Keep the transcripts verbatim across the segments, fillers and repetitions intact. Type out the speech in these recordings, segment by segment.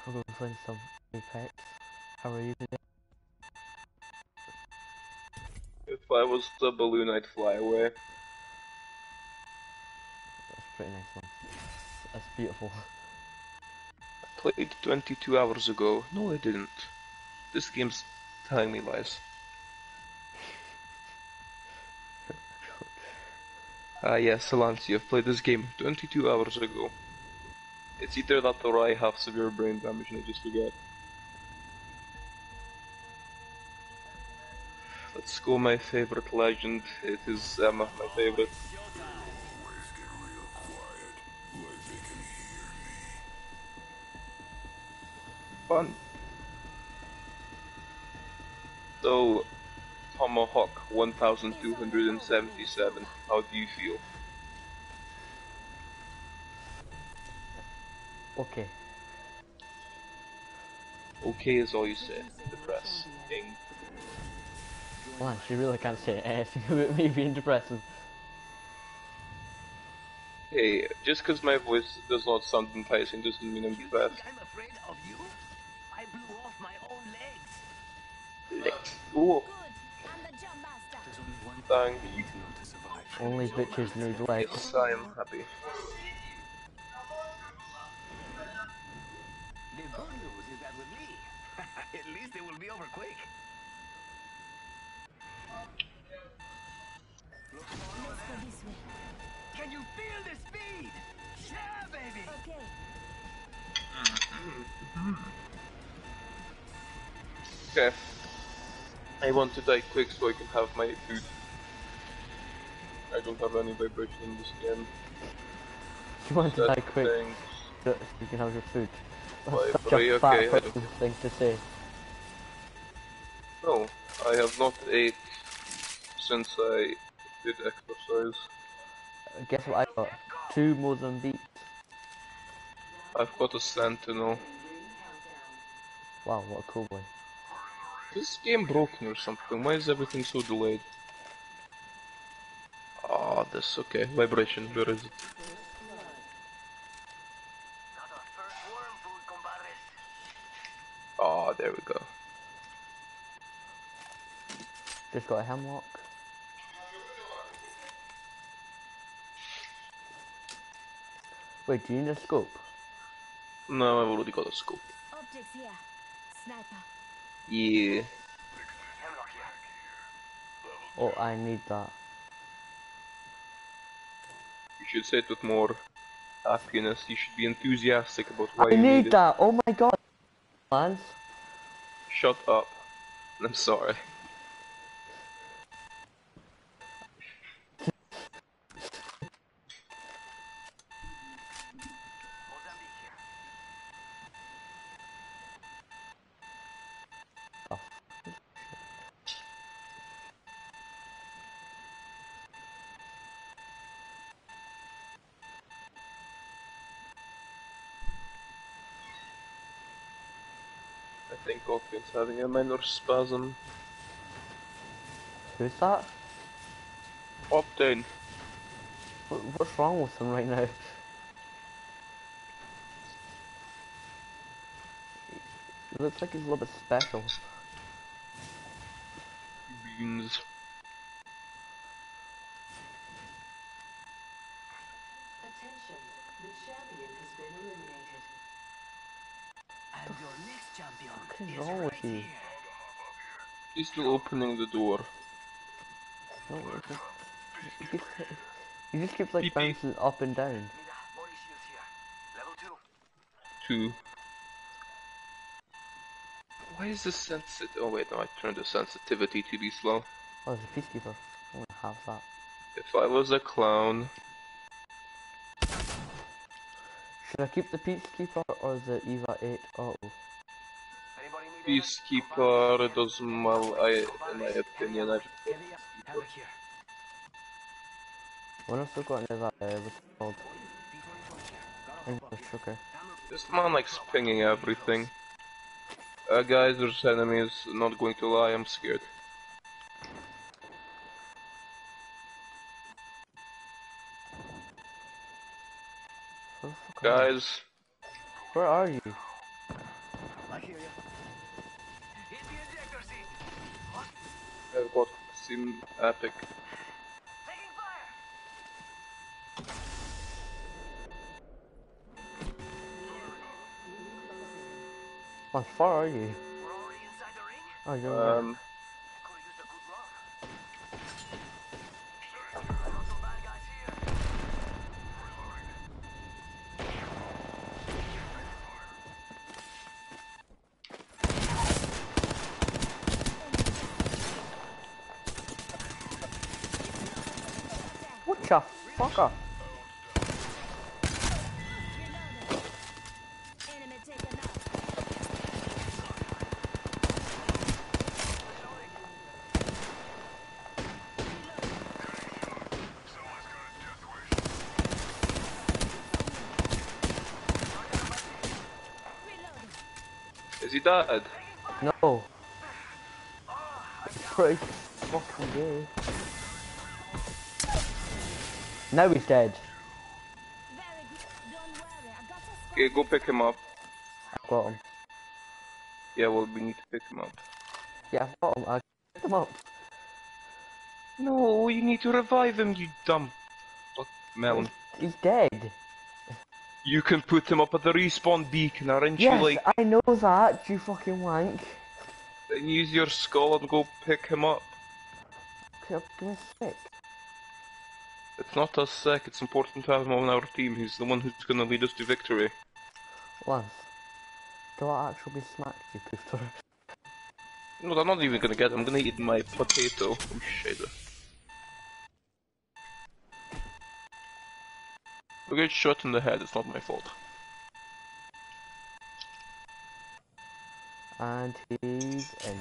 We're going to play some Apex. How are you today? If I was the balloon, I'd fly away. That's a pretty nice one. That's beautiful. I played twenty-two hours ago. No, I didn't. This game's telling me lies. Ah, yes, Salanci, I've played this game twenty-two hours ago. It's either that or I have severe brain damage and I just forget. Let's go, my favorite legend. It is Emma, my favorite. Fun. So, Tomahawk one thousand two hundred seventy-seven. How do you feel? Okay. Okay is all you say. Depressing. Man, she really can't say anything about me being depressing. Hey, just because my voice does not sound enticing doesn't mean I'm depressed. I'm afraid of you? I blew off my own legs. Legs. Ooh. There's only one Thank thing you. to know to survive. Only bitches need legs. Yes, I am happy. The good news is that with me, at least it will be over quick. Can you feel the speed? Yeah, baby. Okay. I want to die quick so I can have my food. I don't have any vibration in this game. You want to That die quick thing- so you can have your food. That's Why, such three? a fat Okay, I don't- person thing to say. No, I have not ate since I did exercise. Guess what I got? Two Mozambique. I've got a Sentinel. Wow, what a cool boy. Is this game broken or something? Why is everything so delayed? Ah, this, okay. Vibration, where is it? Got our first worm food, compadres. Ah, there we go. Just got a hemlock. Wait, do you need a scope? No, I've already got a scope. Optics here. Sniper. Yeah. Hemlock here. Oh, I need that. You should say it with more happiness. You should be enthusiastic about why I you need need it. that! Oh my god! Lance? Shut up. I'm sorry. Mozambique here. Oh. I think Octane's having a minor spasm. Who's that? Octane. What, what's wrong with him right now? He looks like he's a little bit special. Beans. Attention, the champion has been eliminated. And your next champion What is is wrong right with you? here. He's still opening the door. No, it's just, he, keeps, he just keeps like Pee-pee. bouncing up and down. Mida, body shields here. Level two. Two. Why is this sensitive? Oh wait, no, I turned the sensitivity to be slow. Oh, there's a peacekeeper. I want to have that. If I was a clown, Should I keep the peacekeeper or the Eva eight auto? Anybody need ammo? Peacekeeper does well, I, in my opinion, I should Heavy up. Havoc here. When I've still got any of that, uh, what's it called? P twenty-one here. Got a English sugar. Hammer. This man likes pinging everything. Uh, guys, there's enemies, not going to lie, I'm scared. Where the fuck are you? Guys, Where are you? I hear you. Hit the ejector seat. What? I've got Sim Epic. Taking fire. How far are you? We're already inside the ring. Oh, you're right. Um, Could have used a good run. Not so bad guys here. What the fucker? Enemy taken out. Reloading. is he dead? No. It's pretty fucking gay. Now he's dead. Very good. Don't worry, I got a spot. Okay, go pick him up. I've got him. Yeah, well, we need to pick him up. Yeah, I've got him. I picked him up. No, you need to revive him, you dumb fuck melon. He's dead. You can put him up at the respawn beacon, aren't Yes, you? Like, I know that, you fucking wank. then use your skull and go pick him up. Okay, give me a sec. It's not us sick, it's important to have him on our team. He's the one who's gonna lead us to victory. Lance, do I actually be smacked, you poofer? No, I'm not even gonna get him. I'm gonna eat my potato. Oh shit. We get shot in the head, it's not my fault. And he's in.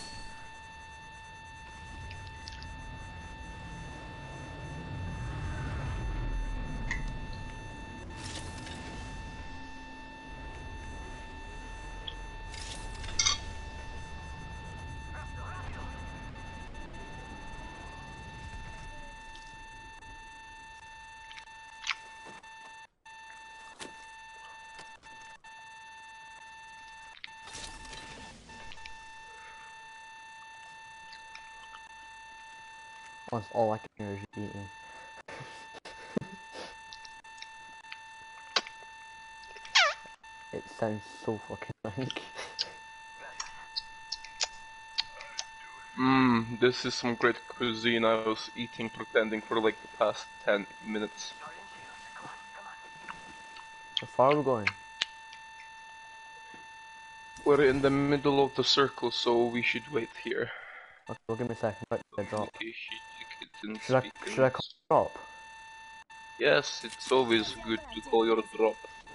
That's all I can hear is you eating. It sounds so fucking like. Mmm, this is some great cuisine I was eating pretending for like the past ten minutes. How far are we going? We're in the middle of the circle, so we should wait here. Okay, well, give me a second. About to drop. Should I, Should should I call drop? Yes, it's always good to call your drop.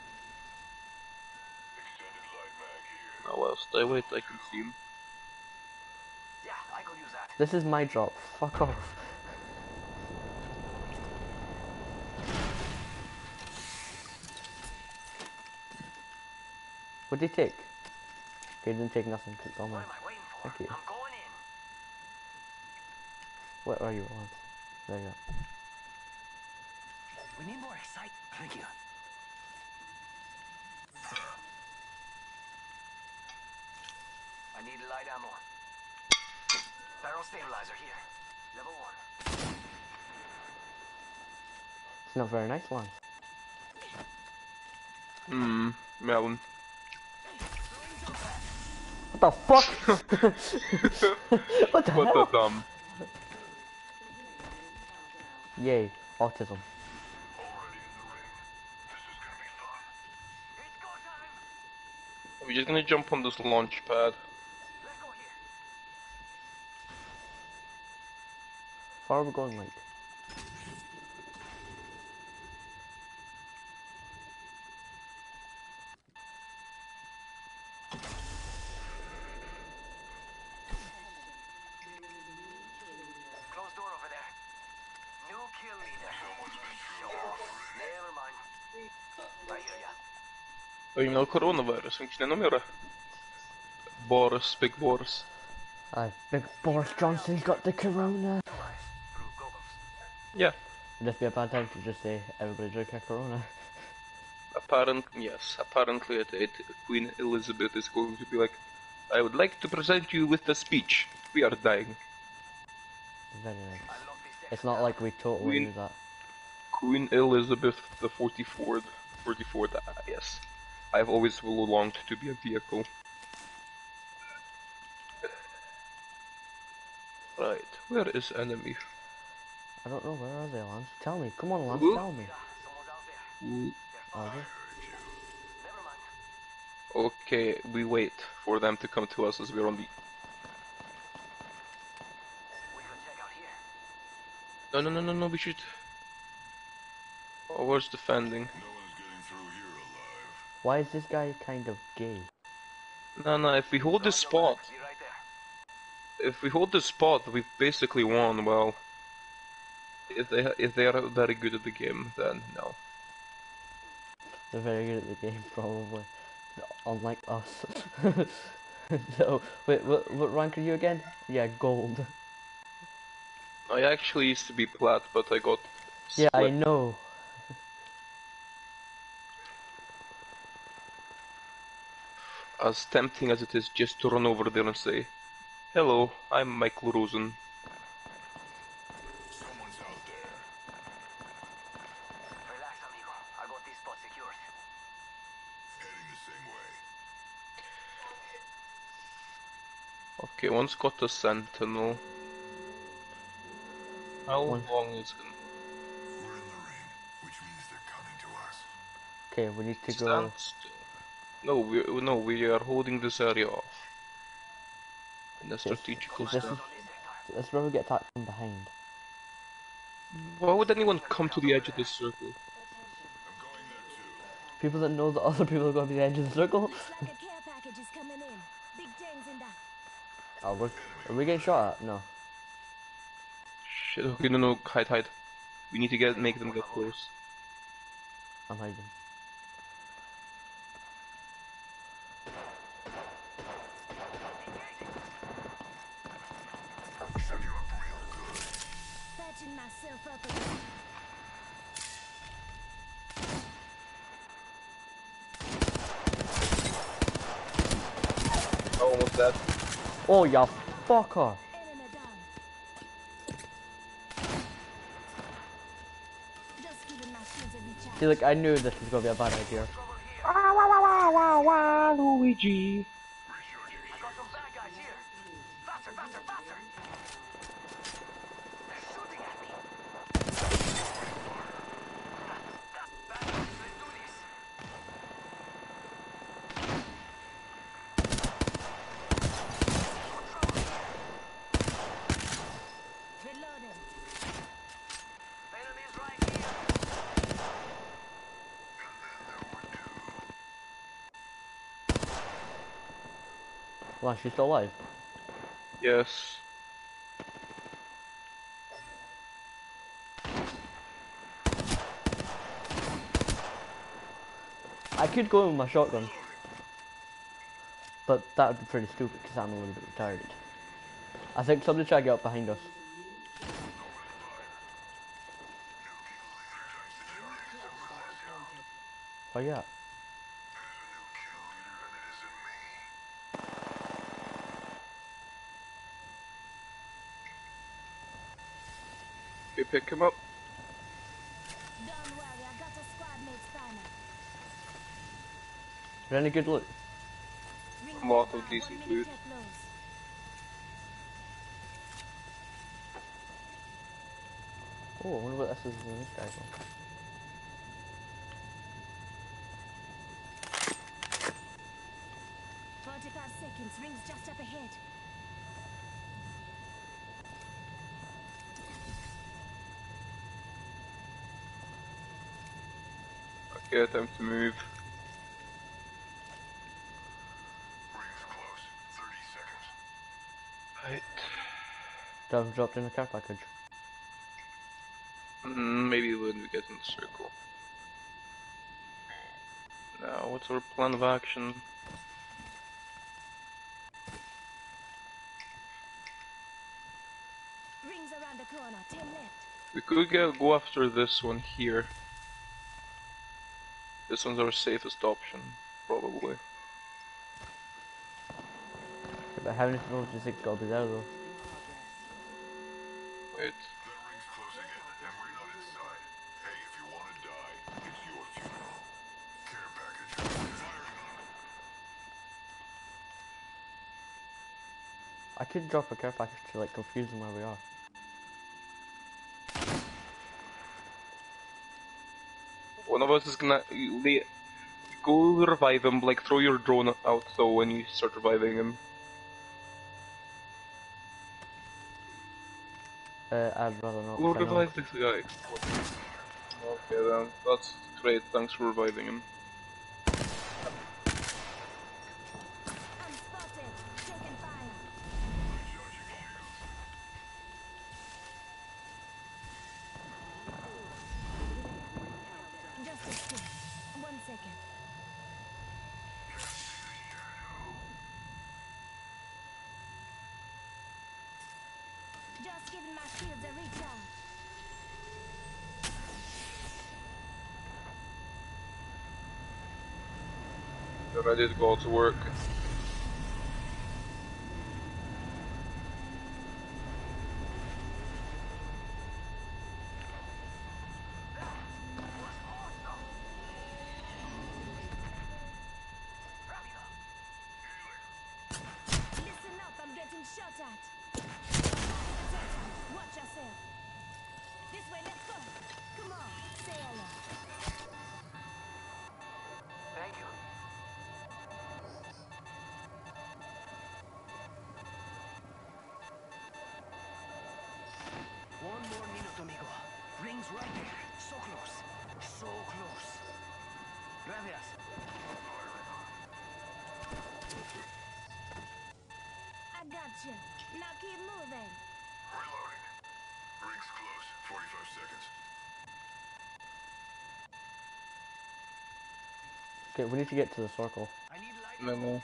Now whilst I wait, I can see him. Yeah, I could use that. This is my drop. Fuck off. What did he take? Okay, he didn't take nothing, 'cause it's all What mine. am I waiting for? Thank you. I'm going in. Where are you, Lance? There you go. We need more excitement. Thank you. I need light ammo. Barrel stabilizer here. Level one. It's not very nice, Lance. Hmm, melon. What the fuck? What the What hell? a dumb. Yay, autism. It's go time. We're just gonna jump on this launch pad. Let's go here. How far are we going, like? Closed door over there. New kill leader. Show off. Never mind. I hear ya. Oh, you know coronavirus, ang kinanumera. Boris, big Boris. Uh, big Boris Johnson's got the corona. Through goggles. Yeah, Would this be a bad time to just say everybody drink a corona? I apparently, yes, apparently it, it, Queen Elizabeth is going to be like, I would like to present you with a speech. We are dying. Very nice. It's not like we totally Queen, knew that. Queen Elizabeth the forty-fourth, forty-fourth, uh, yes. I've always longed to be a vehicle. Right, where is enemy? I don't know, where are they, Lance? Tell me, come on, Lance, Ooh. tell me. Someone's out there. Ooh. Are they? Never mind. Okay, we wait for them to come to us as we're on the... We could check out here. No, no, no, no, no, we should... Oh, where's defending? Why is this guy kind of gay? No, no, if we hold this spot, Be right there. if we hold this spot, we've basically won. Well, if they if they are very good at the game, then no. They're very good at the game, probably. Unlike us. So, wait, what, what rank are you again? Yeah, gold. I actually used to be plat, but I got Yeah, I split. know. As tempting as it is just to run over there and say, "Hello, I'm Michael Rosen." Someone's out there. Relax, amigo. I got this spot secured. Heading the same way. Okay, one's got a sentinel. How One. long is it? We're in the ring, which means they're coming to us. Okay, we need to Stand go. still. No, we no, we are holding this area off. In a strategical This is, stance. this is where we get attacked from behind. Why would anyone come to the edge of this circle? I'm going there too. People that know that other people are going to the edge of the circle. Looks like a care package is coming in. Big things in that. Oh, we're, are we getting shot at? No. Shit, okay, no, no, hide, hide. We need to get make them get close. I'm hiding. Set you up real good. Patching myself up again. Oh, almost dead. Oh, ya fucker! Enemy down. Just giving my shields a recharge. See, like, I knew this was going to be a bad idea. Luigi. I got some bad guys here. Faster, faster, faster. They're shooting at me. Bad guys, let's do this. Reloading. Enemies right here. Lance, you still alive? Yes. I could go in with my shotgun. But that would be pretty stupid because I'm a little bit retarded. I think somebody tried to get up behind us. Oh yeah. We pick him up. Don't worry, I got a squad mate's primer. Is there any good loot? Ring A lot nearby, of decent one minute loot. till close. Oh, I wonder what this is in this guy's one. forty-five seconds, rings just up ahead. Okay, time to move. Ring's close. Thirty seconds. Right. Drop, dropped in a care package. Mm, maybe when we get in the circle. Now, what's our plan of action? Rings around the corner, ten left. We could go, go after this one here. This one's our safest option, probably. But how many people do you think gotta be there though? Wait. The ring's closing in, and we're not inside. Hey, if you want to die, it's your funeral. Care package. Firing on it. I could drop a care package to like confuse them where we are. One of us is gonna lay, go revive him. Like throw your drone out though when you start reviving him. Uh, I'd rather not. Go 'Cause I know- revive this guy. Okay then, that's great. Thanks for reviving him. I'm spotted. Taking fire. Recharging shields. Just a sec. One second. Just giving my shields a recharge. They're ready to go to work. Listen up, I'm getting shot at. Attention, watch yourself. This way, let's go. Come on, say hello. Thank you. One more minute, amigo. Rings right there. So close. So close. Gracias. I got you. Now keep moving. Reloading. Ring's close. forty-five seconds. Okay, we need to get to the circle. I need light. No, no.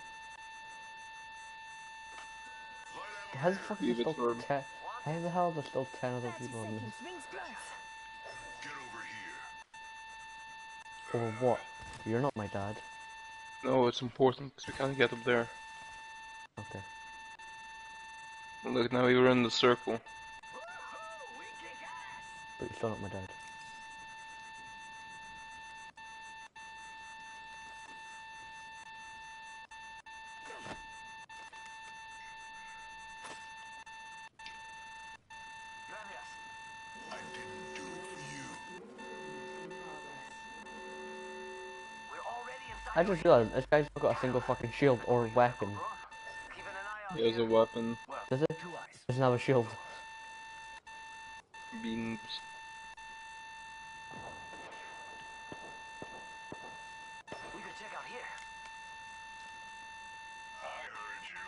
How the fuck is Leave there it still for- ten? How the hell are there still ten other thirty people in seconds. this? Rings close. Get over here. Or what? You're not my dad. No, it's important because we can't get up there. Okay. Look, now we were in the circle. Woohoo! We kick ass! But you're still not my dad. Gracias. I didn't do it for you. We're already inside. I just realized this guy's not got a single fucking shield or weapon. Bro, keeping an eye out Here's a here. weapon. Well, Does it? two eyes. Doesn't have a shield. Beans. We could check out here. I heard you.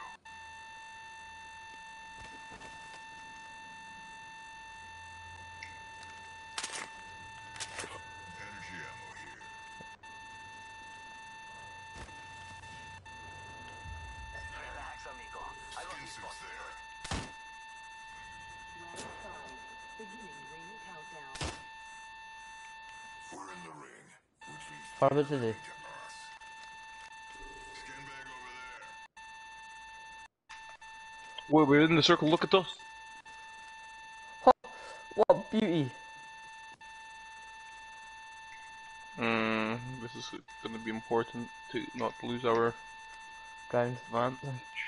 Energy ammo here. Relax, amigo. I got Skin these suits spots. there. Round five. Beginning ring countdown. We're in the ring, which means Far bit to do. to us. Skin bag over there. Wait, we're in the circle. Look at us. What beauty! Hmm, this is gonna be important to not lose our Ground. advantage.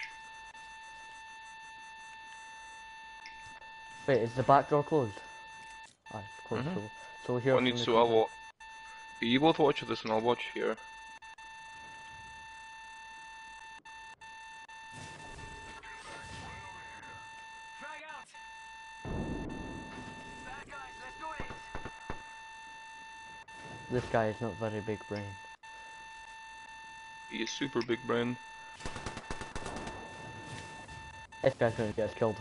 Wait, is the back door closed? Aye, it's closed. Mhm. So, so we're here One from needs the to. I'll control- watch. You both watch this, and I'll watch here. Frag out! Bad guys, let's do this! This guy is not very big brain. He is super big brain. This guy's gonna get us killed.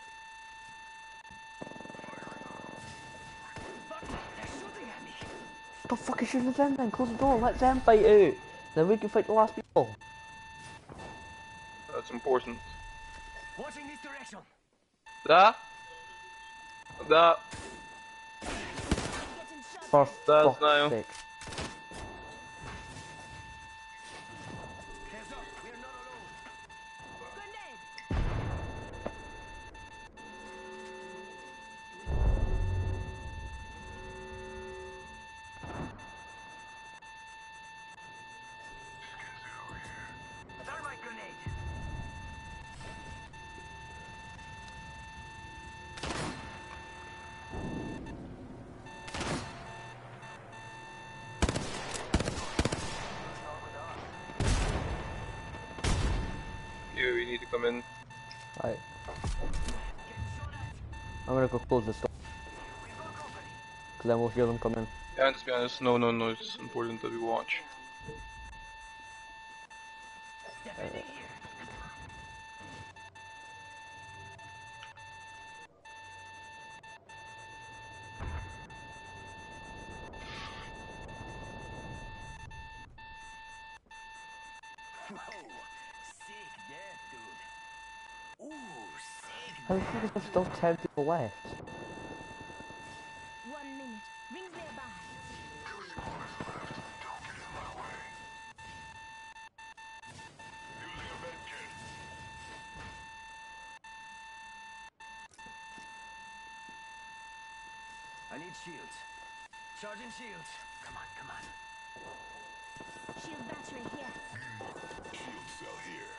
Fuck, they're shooting at me! What the fuck is shooting at them then? Close the door, let them fight out. Then we can fight the last people. That's important. Watching this direction! That. That. Getting shot For at. That's fuck's now. sake. come in. Right. I'm gonna go close this door. Because then we'll hear them come in. Yeah, and to be honest, no, no, no, it's important that we watch. Alright. Whoa, sick death, dude. Ooh, sick. How the fuck is there still ten people left? One minute. Rings nearby. Two squads left. Don't get in my way. Using a med kit. I need shields. Charging shields. Come on, come on. Shield battery here. Shield cell here.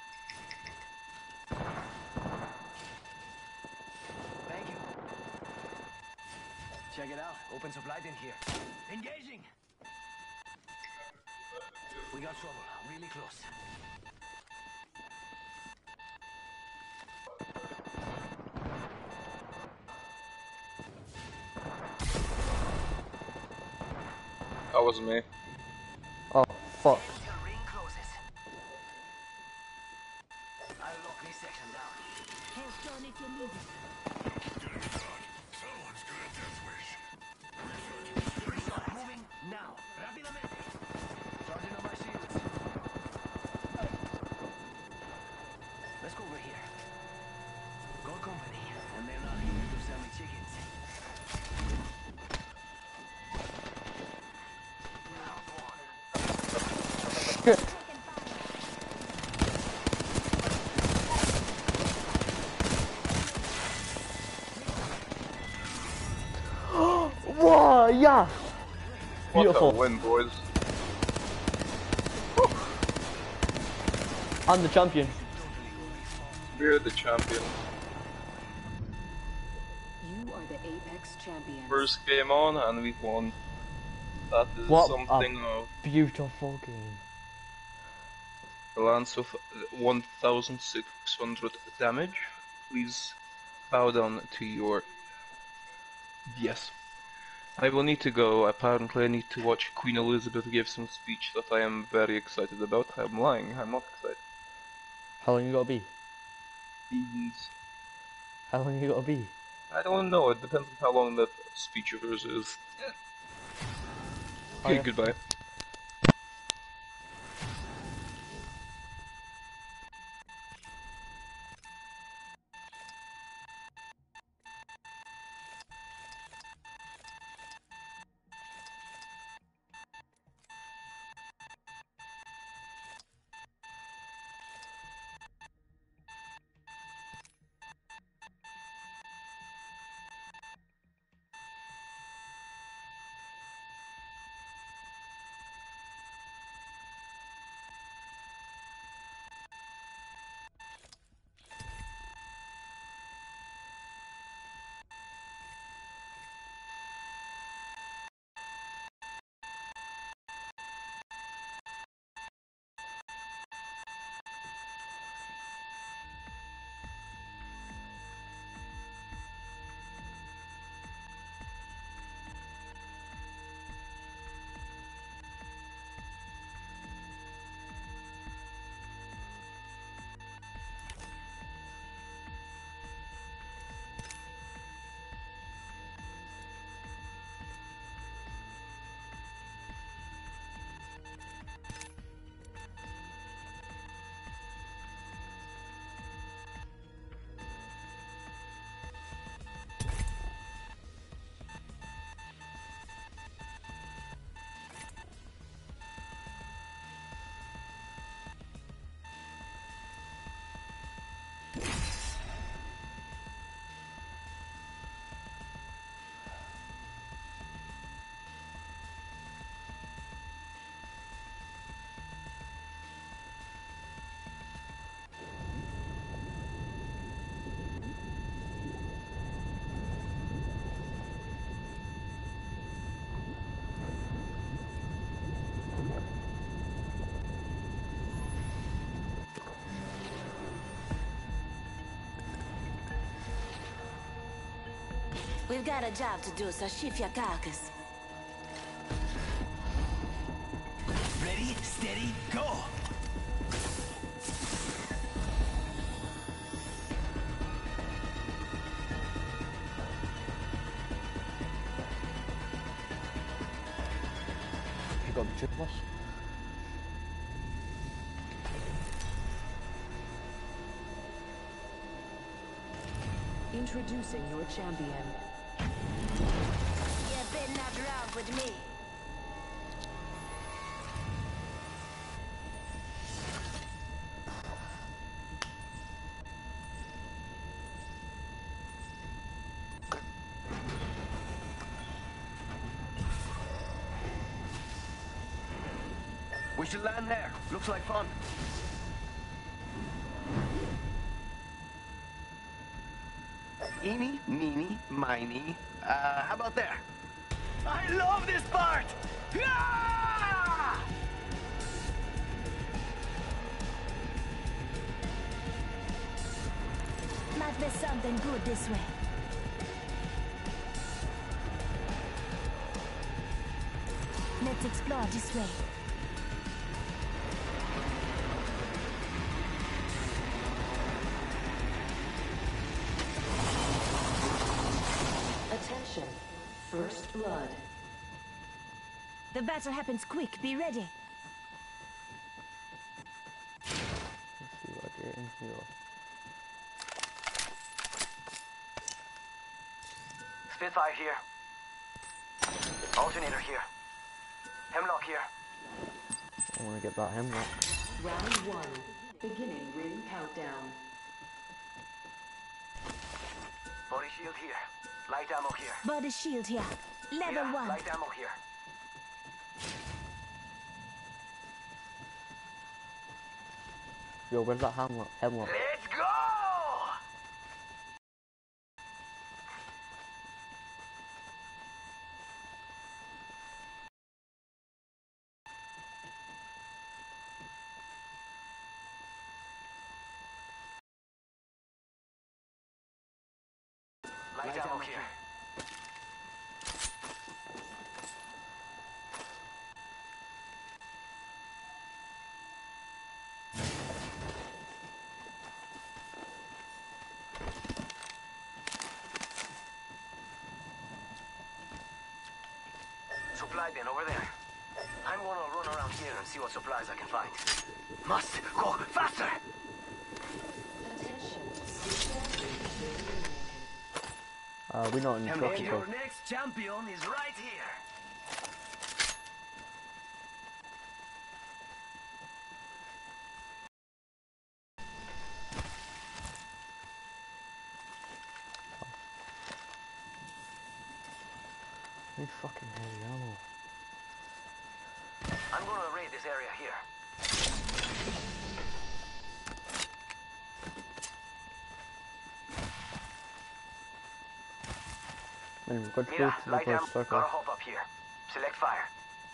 Thank you. Check it out. Open supply in here. Engaging. We got trouble. Really close. That was me. Oh, fuck. Until ring closes. I'll lock this section down. Hailstone if you need it. Getting shot. Someone's got a death wish. Start moving now. Rápidamente. Charging on my shields. Let's go over here. Gold company, and they're not here to sell me chickens. Taking fire. Whoa, yeah! What Beautiful. a win, boys. I'm the champion. We're the champion. You are the Apex champions. First game on, and we won. That is What something a of beautiful game. a lance of one thousand six hundred damage. Please bow down to your... Yes. I will need to go. Apparently I need to watch Queen Elizabeth give some speech that I am very excited about. I'm lying, I'm not excited. How long you gotta be? Beans. How long you gotta be? I don't know, it depends on how long that speech of hers is. Oh, Okay, yeah. goodbye. We've got a job to do, so shift your carcass. Ready, steady, go! You got the triple us. Introducing your champion. You better not round with me. We should land there. Looks like fun. Eeny, meeny, miny. Uh, how about there? I love this part! Ah! Might be something good this way. Let's explore this way. Attention. First blood. The battle happens quick. Be ready. Let's see what I get in here. Spitfire here. Alternator here. Hemlock here. I want to get that hemlock. Round one. Beginning ring countdown. Body shield here. Light ammo here. Body shield here. Level Yeah, one. light ammo here. Yo, where's that hemlock? Hemlock. Let's go! Light ammo here. Supply bin over there. I'm gonna run around here and see what supplies I can find. Must go faster! Attention. Champion. Uh, we're not in the Hemlock truck, here. so Your next champion is right here. I need fucking heavy ammo. I'm gonna raid this area here. Man, we've got to go Mira, to the light first ammo. circle. Gotta hop up here. Select fire.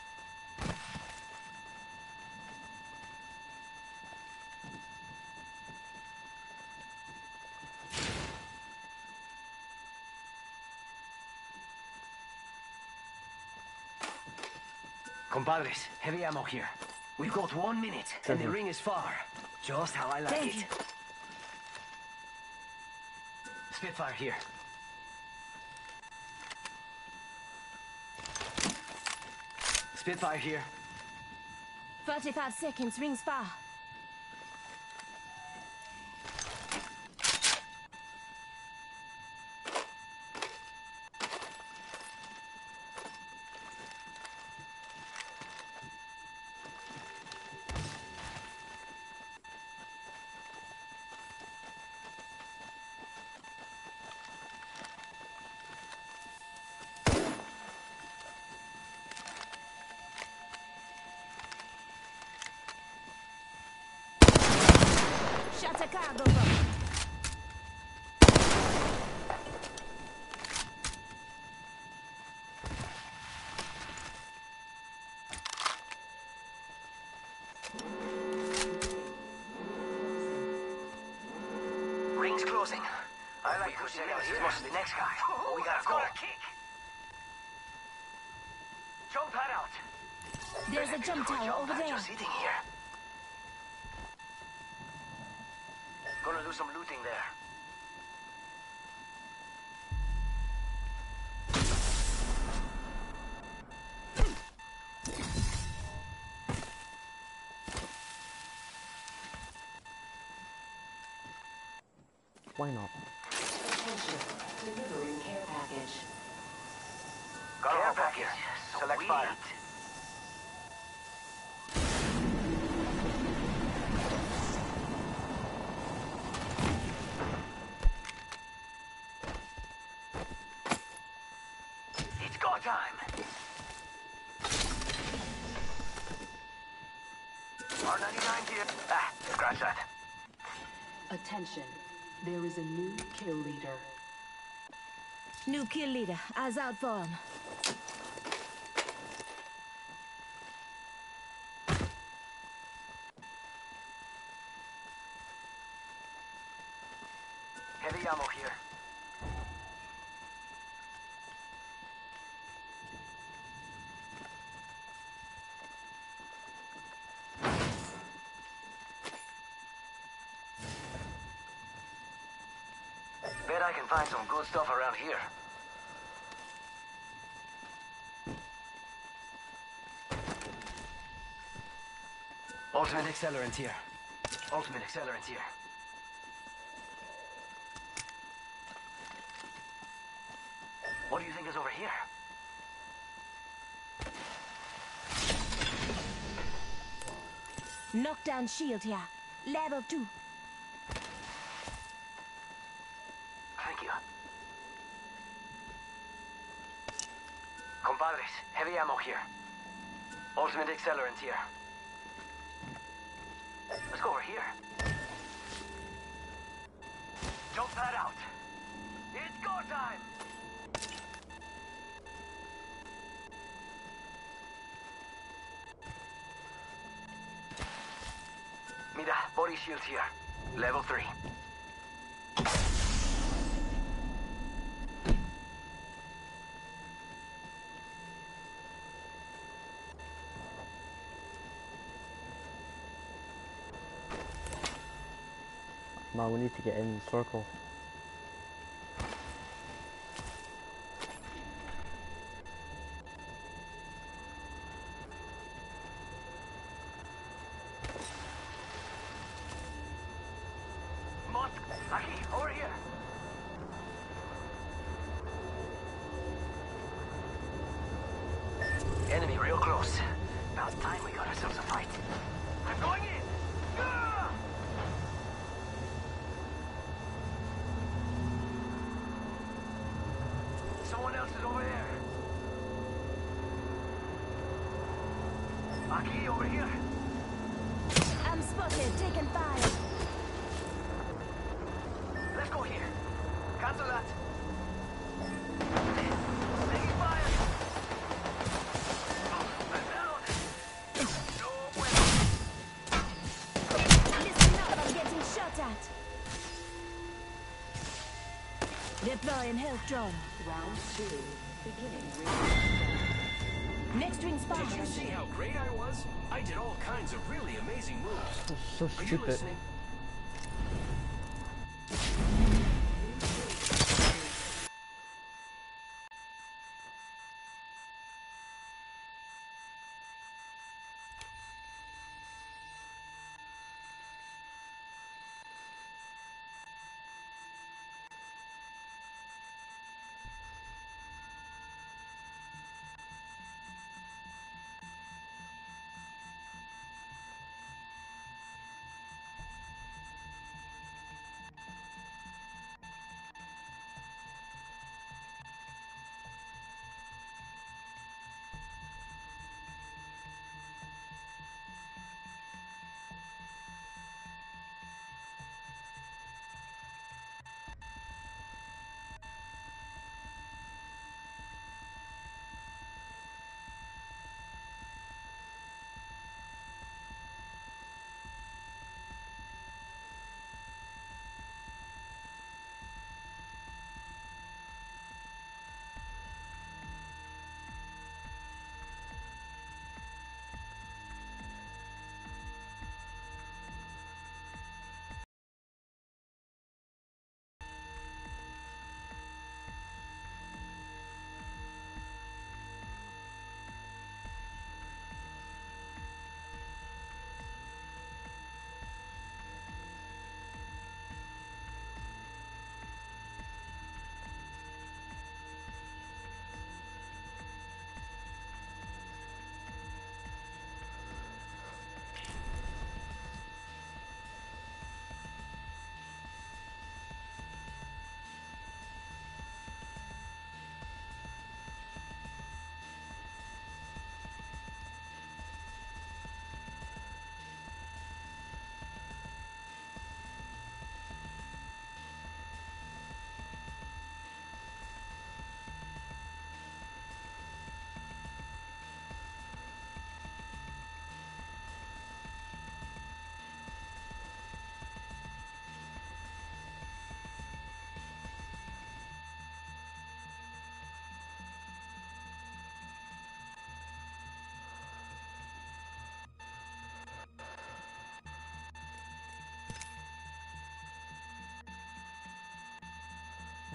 Compadres, heavy ammo here. We've got one minute, and the Mhm. ring is far. Just how I like Thank it. you. Spitfire here. Spitfire here. Forty-five seconds. Rings far. Shut a cargo boat. Ring's closing. I like to check out as much as the next guy. But we gotta go. Kick. Jump pad out. There's a jump Beautiful tower jump over pad there. just sitting here. Gonna do some looting there. Why not? Attention. Delivering care package. Got care package. Select fire. It's go time. R ninety-nine here. Ah, scratch that. Attention. There is a new kill leader. New kill leader. Eyes out for him. Heavy ammo here. Bet I can find some good stuff around here. Ultimate accelerant here. Ultimate accelerant here. What do you think is over here? Knockdown shield here. Level two. Thank you. Compadres, heavy ammo here. Ultimate accelerant here. Let's go over here. Jump pad out. It's go time. Mira, body shield here. Level three. Man, we need to get in the circle. Musk, Aki, over here. Enemy real close. About time we got ourselves a fight. I'm going in. Ah! Someone else is over there. Aki, over here. I'm spotted. Taking fire. Let's go here. Cancel that. Taking fire. I'm down. No way. Listen up. I'm getting shot at. Deploying health drone. Round two. Beginning ring. Next ring spotted. Did you see how great I was? I did all kinds of really amazing moves. That's so Are you stupid. listening?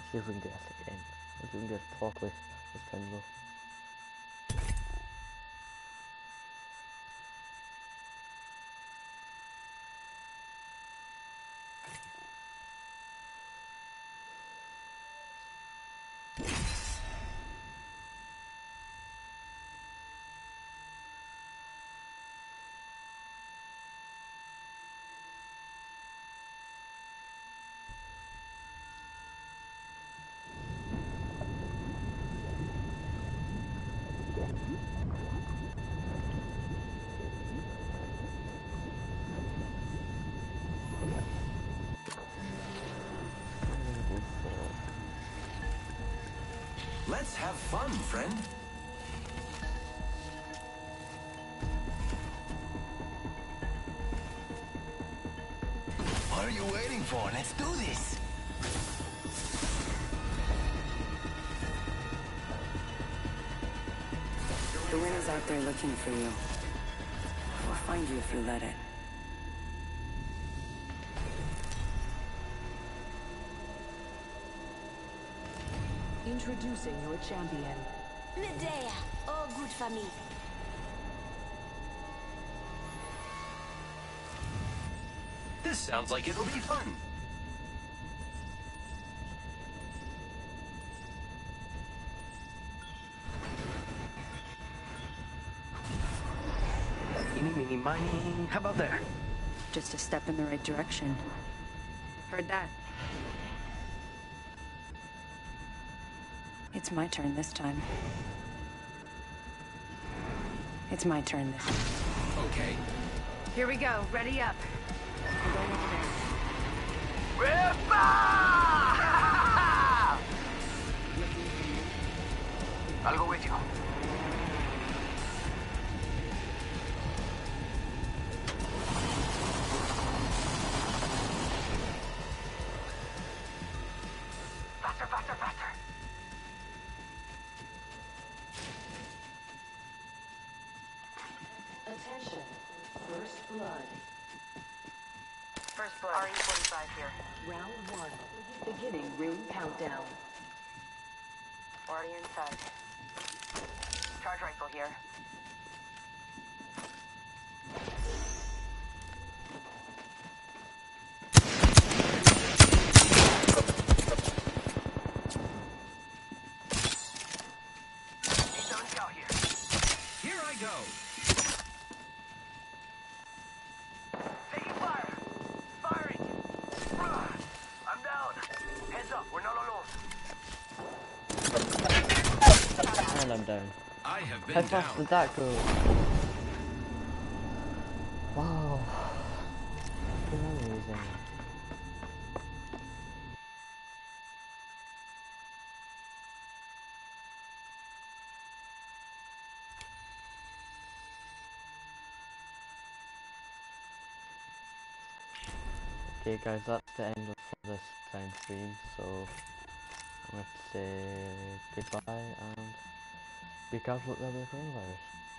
See if we can get us again. If we can get us properly this time though. Let's have fun, friend. What are you waiting for? Let's do this. The winner's out there looking for you. We'll find you if you let it. Introducing your champion. Medea, all good for me. This sounds like it'll be fun. Eeny, meeny, miny. How about there? Just a step in the right direction. Heard that. It's my turn this time. It's my turn this time. Okay. Here we go. Ready up. We're going over there. I'll go with you. Faster, faster, faster. Attention. First blood. First blood. R E forty-five here. Round one. Beginning ring countdown. Already inside. Charge rifle here. Keep down scout here. Here I go. Taking fire. Firing. Ugh. I'm down. Heads up. We're not alone. And I'm down. I have been How fast down. did that go? Wow. Amazing. Okay guys, that's the end of this time stream, so I'm going to say goodbye and be careful with the coronavirus.